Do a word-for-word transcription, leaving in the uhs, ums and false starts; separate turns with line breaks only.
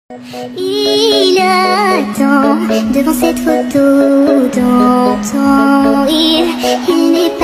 Il attend devant cette photo d'antan. Il, il n'est